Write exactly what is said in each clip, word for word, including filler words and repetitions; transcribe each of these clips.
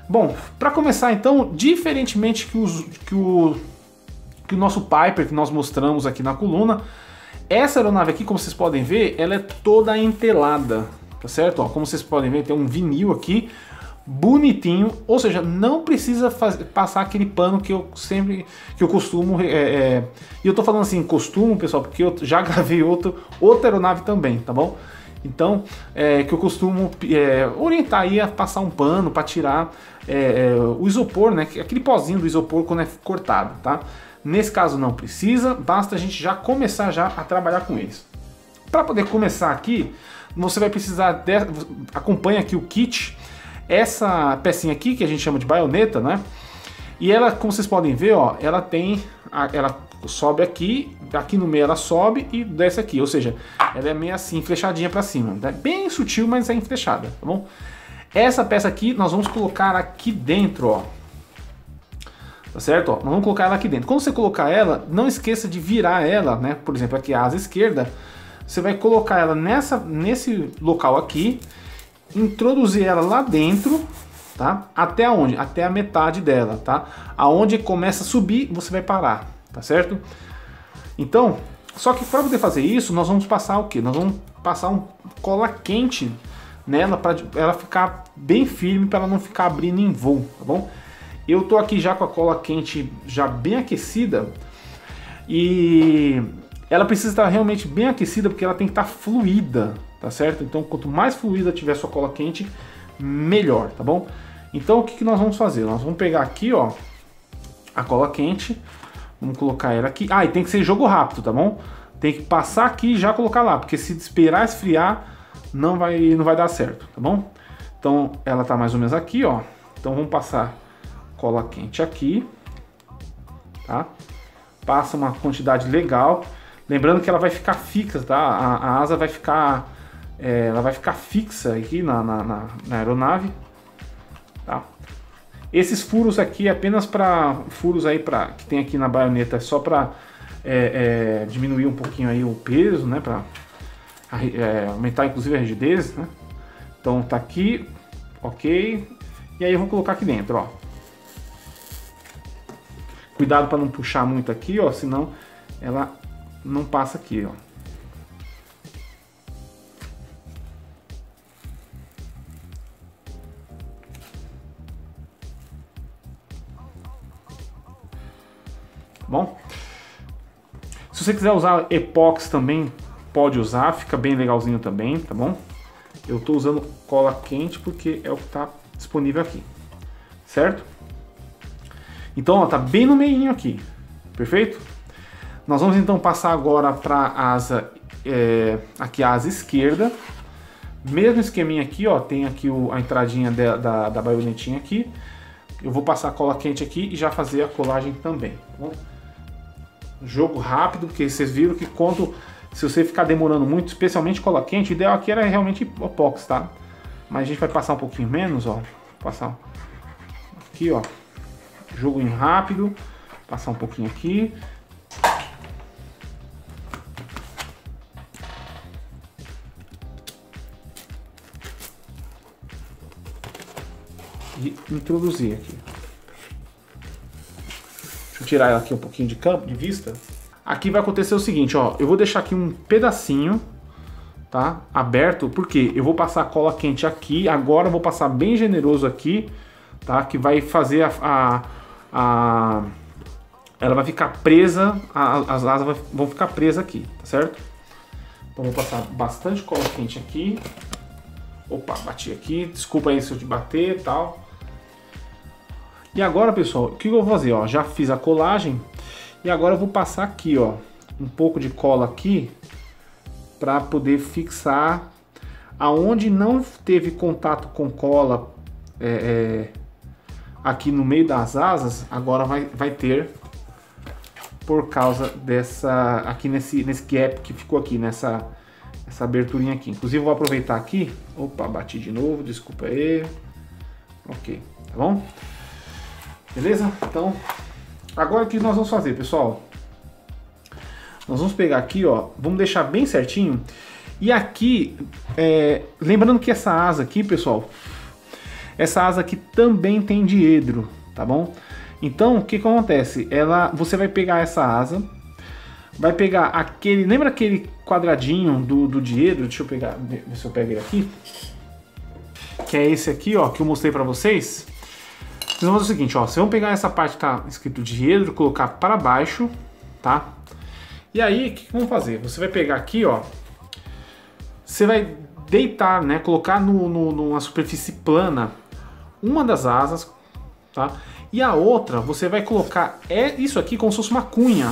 Bom, para começar então, diferentemente que, os, que, o, que o nosso Piper que nós mostramos aqui na coluna, essa aeronave aqui, como vocês podem ver, ela é toda entelada, tá certo? Ó, como vocês podem ver, tem um vinil aqui, bonitinho, ou seja, não precisa fazer, passar aquele pano que eu sempre, que eu costumo, é, é, e eu tô falando assim, costumo, pessoal, porque eu já gravei outro, outra aeronave também, tá bom? Então, é, que eu costumo é, orientar aí a passar um pano para tirar é, é, o isopor, né? Aquele pozinho do isopor quando é cortado, tá? Nesse caso não precisa, basta a gente já começar já a trabalhar com eles. Para poder começar aqui, você vai precisar, de, acompanha aqui o kit, essa pecinha aqui que a gente chama de baioneta, né? E ela, como vocês podem ver, ó, ela tem, ela sobe aqui, aqui no meio ela sobe e desce aqui, ou seja, ela é meio assim, flechadinha para cima, tá? Bem sutil, mas é flechada, tá bom? Essa peça aqui nós vamos colocar aqui dentro, ó, tá certo? Ó, nós vamos colocar ela aqui dentro. Quando você colocar ela, não esqueça de virar ela, né? Por exemplo, aqui a asa esquerda, você vai colocar ela nessa, nesse local aqui, introduzir ela lá dentro, tá? Até onde? Até a metade dela, tá? Aonde começa a subir, você vai parar, tá certo? Então, só que para poder fazer isso, nós vamos passar o quê? Nós vamos passar um cola quente nela para ela ficar bem firme, para ela não ficar abrindo em voo, tá bom? Eu tô aqui já com a cola quente já bem aquecida e ela precisa estar realmente bem aquecida porque ela tem que estar fluida, tá certo? Então, quanto mais fluida tiver sua cola quente, melhor, tá bom? Então, o que, que nós vamos fazer? Nós vamos pegar aqui, ó, a cola quente, vamos colocar ela aqui. Ah, e tem que ser jogo rápido, tá bom? Tem que passar aqui e já colocar lá, porque se esperar esfriar, não vai, não vai dar certo, tá bom? Então, ela tá mais ou menos aqui, ó. Então, vamos passar cola quente aqui, tá? Passa uma quantidade legal. Lembrando que ela vai ficar fixa, tá? A, a asa vai ficar, é, ela vai ficar fixa aqui na, na, na, na aeronave, tá? Esses furos aqui é apenas para furos aí para que tem aqui na baioneta, é só para é, é, diminuir um pouquinho aí o peso, né? Para é, aumentar inclusive a rigidez, né? Então tá aqui, ok. E aí eu vou colocar aqui dentro, ó. Cuidado para não puxar muito aqui, ó, senão ela não passa aqui, ó. Bom, se você quiser usar epóxi também, pode usar, fica bem legalzinho também, tá bom? Eu tô usando cola quente porque é o que tá disponível aqui, certo? Então, ó, tá bem no meinho aqui, perfeito? Nós vamos então passar agora para a asa, é, aqui a asa esquerda. Mesmo esqueminha aqui, ó, tem aqui o, a entradinha da, da, da baionetinha aqui. Eu vou passar a cola quente aqui e já fazer a colagem também, tá bom? Jogo rápido, porque vocês viram que quando, se você ficar demorando muito, especialmente cola quente, o ideal aqui era realmente epóxi, tá? Mas a gente vai passar um pouquinho menos, ó. Passar aqui, ó. Jogo em rápido, passar um pouquinho aqui. E introduzir aqui. Deixa eu tirar ela aqui um pouquinho de campo, de vista. Aqui vai acontecer o seguinte, ó. Eu vou deixar aqui um pedacinho, tá? Aberto, porque eu vou passar a cola quente aqui. Agora eu vou passar bem generoso aqui, tá? Que vai fazer a... a A, ela vai ficar presa, a, as asas vão ficar presas aqui, tá certo? Então vou passar bastante cola quente aqui. Opa, bati aqui, desculpa aí se eu te bater e tal. E agora, pessoal, o que eu vou fazer? Ó, já fiz a colagem e agora eu vou passar aqui, ó, um pouco de cola aqui para poder fixar aonde não teve contato com cola é, é, aqui no meio das asas, agora vai, vai ter por causa dessa, aqui nesse, nesse gap que ficou aqui, nessa essa aberturinha aqui. Inclusive eu vou aproveitar aqui, opa, bati de novo, desculpa aí, ok, tá bom? Beleza? Então, agora o que nós vamos fazer, pessoal? Nós vamos pegar aqui, ó, vamos deixar bem certinho, e aqui, é, lembrando que essa asa aqui, pessoal, essa asa aqui também tem diedro, tá bom? Então, o que que acontece? Ela, você vai pegar essa asa, vai pegar aquele, lembra aquele quadradinho do, do diedro? Deixa eu pegar, ver se eu pego ele aqui. Que é esse aqui, ó, que eu mostrei pra vocês. Vocês vão fazer o seguinte, ó, vocês vão pegar essa parte que tá escrito diedro, colocar para baixo, tá? E aí, o que que vão fazer? Você vai pegar aqui, ó, você vai deitar, né, colocar no, no, numa superfície plana uma das asas, tá? E a outra, você vai colocar é isso aqui como se fosse uma cunha,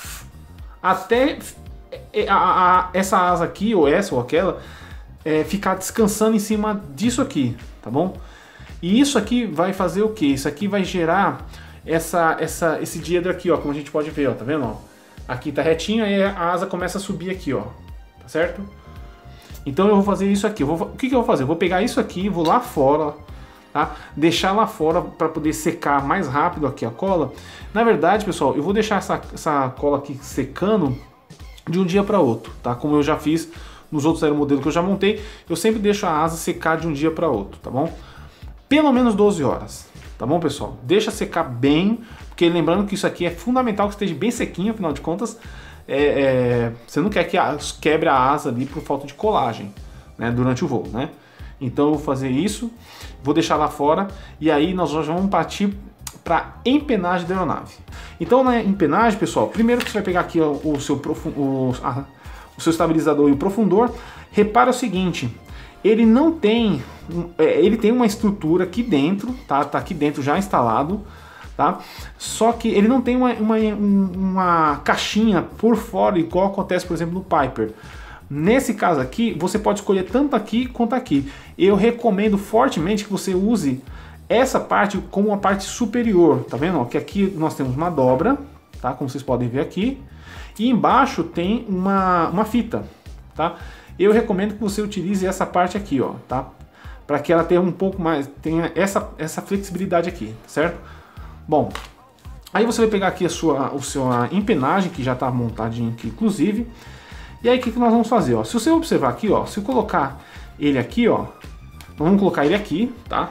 até a, a, a, essa asa aqui, ou essa ou aquela, é, ficar descansando em cima disso aqui, tá bom? E isso aqui vai fazer o que? Isso aqui vai gerar essa, essa, esse diedro aqui, ó, como a gente pode ver, ó, tá vendo? Ó? Aqui tá retinho, aí a asa começa a subir aqui, ó, tá certo? Então eu vou fazer isso aqui. Eu vou, o que, que eu vou fazer? Eu vou pegar isso aqui, vou lá fora, tá? Deixar lá fora para poder secar mais rápido aqui a cola. Na verdade, pessoal, eu vou deixar essa, essa cola aqui secando de um dia para outro, tá? Como eu já fiz nos outros aeromodelos que eu já montei, eu sempre deixo a asa secar de um dia para outro, tá bom? Pelo menos doze horas, tá bom, pessoal? Deixa secar bem, porque lembrando que isso aqui é fundamental que esteja bem sequinho, afinal de contas, é, é, você não quer que a, quebre a asa ali por falta de colagem, né, durante o voo, né? Então eu vou fazer isso, vou deixar lá fora e aí nós já vamos partir para empenagem da aeronave. Então na empenagem, pessoal, primeiro que você vai pegar aqui o, o, seu, o, a, o seu estabilizador e o profundor, repara o seguinte, ele não tem, ele tem uma estrutura aqui dentro, tá? Tá aqui dentro já instalado, tá? Só que ele não tem uma, uma, uma caixinha por fora, igual acontece, por exemplo, no Piper. Nesse caso aqui, você pode escolher tanto aqui quanto aqui. Eu recomendo fortemente que você use essa parte como uma parte superior, tá vendo? Que aqui nós temos uma dobra, tá? Como vocês podem ver aqui. E embaixo tem uma, uma fita, tá? Eu recomendo que você utilize essa parte aqui, ó, tá? Para que ela tenha um pouco mais, tenha essa, essa flexibilidade aqui, certo? Bom, aí você vai pegar aqui a sua, a sua empenagem, que já está montadinho aqui, inclusive. E aí o que, que nós vamos fazer, ó? Se você observar aqui, ó, se eu colocar ele aqui, ó, nós vamos colocar ele aqui, tá?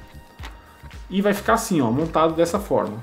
E vai ficar assim, ó, montado dessa forma,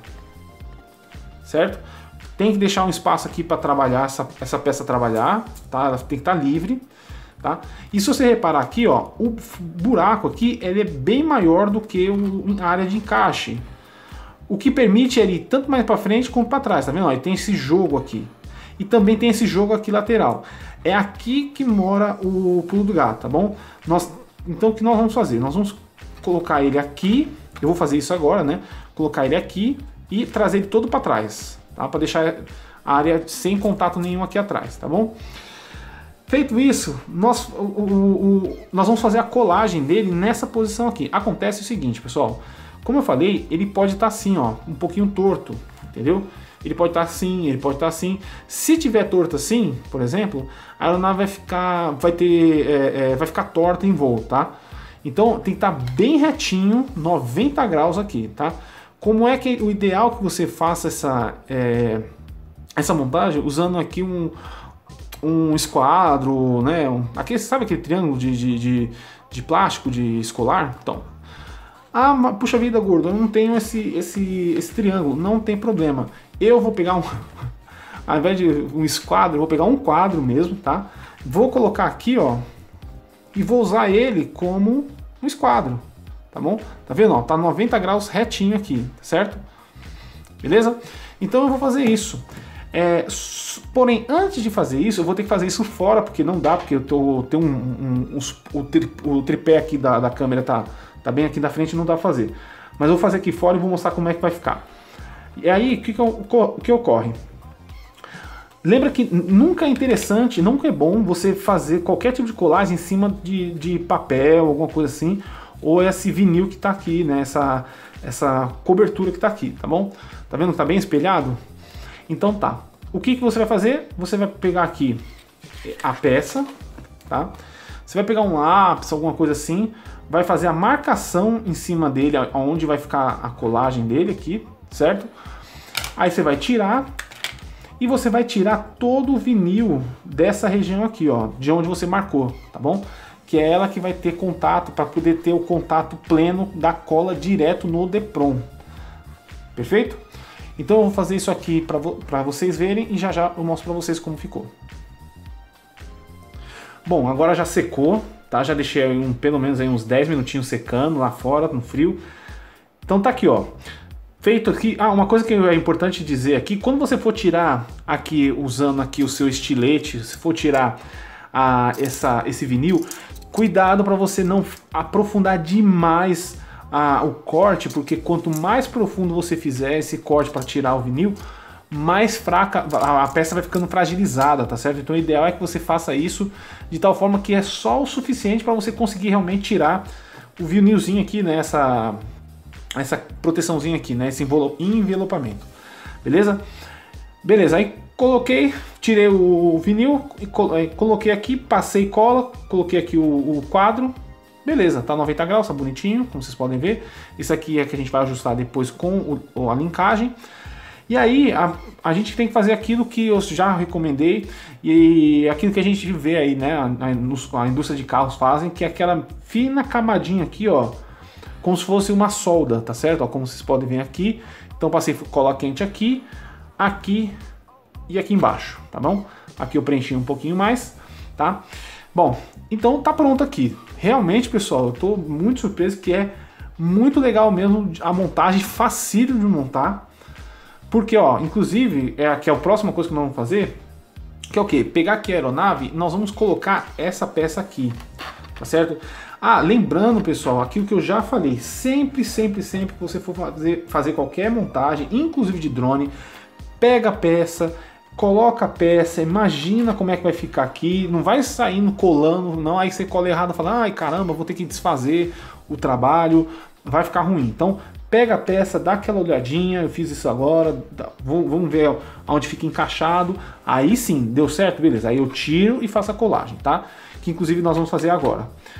certo? Tem que deixar um espaço aqui para trabalhar, essa, essa peça trabalhar, tá? Ela tem que estar livre, tá? E se você reparar aqui, ó, o buraco aqui, ele é bem maior do que a área de encaixe. O que permite ele ir tanto mais para frente quanto para trás, tá vendo? Ó, ele tem esse jogo aqui. E também tem esse jogo aqui lateral. É aqui que mora o pulo do gato, tá bom? Nós, então o que nós vamos fazer? Nós vamos colocar ele aqui, eu vou fazer isso agora, né? Colocar ele aqui e trazer ele todo para trás, tá? Para deixar a área sem contato nenhum aqui atrás, tá bom? Feito isso, nós, o, o, o, nós vamos fazer a colagem dele nessa posição aqui. Acontece o seguinte, pessoal, como eu falei, ele pode estar assim, ó, um pouquinho torto, entendeu? Ele pode estar assim, ele pode estar assim. Se tiver torto assim, por exemplo, a aeronave vai ficar, vai ter, é, é, vai ficar torta em voo, tá? Então tem que estar bem retinho, noventa graus aqui, tá? Como é que o ideal que você faça essa, é, essa montagem usando aqui um, um esquadro, né? Um, aquele, sabe aquele triângulo de, de, de, de plástico de escolar? Então, ah, mas, puxa vida, gordo, eu não tenho esse, esse, esse triângulo, não tem problema. Eu vou pegar um, ao invés de um esquadro, eu vou pegar um quadro mesmo, tá? Vou colocar aqui, ó, e vou usar ele como um esquadro, tá bom? Tá vendo, ó, tá noventa graus retinho aqui, tá certo? Beleza? Então eu vou fazer isso. É, porém, antes de fazer isso, eu vou ter que fazer isso fora, porque não dá, porque eu tô, tenho um, um, um, o, tri, o tripé aqui da, da câmera tá, tá bem aqui na frente, não dá pra fazer. Mas eu vou fazer aqui fora e vou mostrar como é que vai ficar. E aí, o que, que, o que ocorre? Lembra que nunca é interessante, nunca é bom você fazer qualquer tipo de colagem em cima de, de papel, alguma coisa assim, ou esse vinil que tá aqui, né? Essa, essa cobertura que tá aqui, tá bom? Tá vendo que tá bem espelhado? Então tá. O que, que você vai fazer? Você vai pegar aqui a peça, tá? Você vai pegar um lápis, alguma coisa assim, vai fazer a marcação em cima dele, onde vai ficar a colagem dele aqui, certo? Aí você vai tirar e você vai tirar todo o vinil dessa região aqui, ó, de onde você marcou, tá bom? que é ela que vai ter contato para poder ter o contato pleno da cola direto no Depron. Perfeito? Então eu vou fazer isso aqui para vo para vocês verem e já já eu mostro para vocês como ficou. Bom, agora já secou, tá? Já deixei aí um, pelo menos aí uns dez minutinhos secando lá fora, no frio. Então tá aqui, ó. Feito aqui. Ah, uma coisa que é importante dizer aqui, quando você for tirar aqui, usando aqui o seu estilete, se for tirar a, essa, esse vinil, cuidado para você não aprofundar demais a, o corte, porque quanto mais profundo você fizer esse corte para tirar o vinil, mais fraca a, a peça vai ficando fragilizada, tá certo? Então o ideal é que você faça isso de tal forma que é só o suficiente para você conseguir realmente tirar o vinilzinho aqui, né? Essa, essa proteçãozinha aqui, né? Esse envelopamento, beleza? Beleza, aí coloquei, tirei o vinil e coloquei aqui, passei cola, coloquei aqui o, o quadro, beleza, tá noventa graus, tá bonitinho, como vocês podem ver. Isso aqui é que a gente vai ajustar depois com o, a linkagem. E aí a, a gente tem que fazer aquilo que eu já recomendei e aquilo que a gente vê aí, né, a, a, a indústria de carros fazem, que é aquela fina camadinha aqui, ó, como se fosse uma solda, tá certo? Ó, como vocês podem ver aqui. Então passei cola quente aqui, aqui e aqui embaixo, tá bom? Aqui eu preenchi um pouquinho mais, tá? Bom, então tá pronto aqui. Realmente, pessoal, eu tô muito surpreso que é muito legal mesmo a montagem, facílimo de montar. Porque, ó, inclusive, é aqui a próxima coisa que nós vamos fazer, que é o quê? Pegar aqui a aeronave, nós vamos colocar essa peça aqui, tá certo? Ah, lembrando, pessoal, aquilo que eu já falei, sempre, sempre, sempre que você for fazer, fazer qualquer montagem, inclusive de drone, pega a peça, coloca a peça, imagina como é que vai ficar aqui, não vai saindo colando, não, aí você cola errado e fala, ai caramba, vou ter que desfazer o trabalho, vai ficar ruim. Então, pega a peça, dá aquela olhadinha, eu fiz isso agora, vamos ver onde fica encaixado, aí sim, deu certo, beleza, aí eu tiro e faço a colagem, tá? Que inclusive nós vamos fazer agora.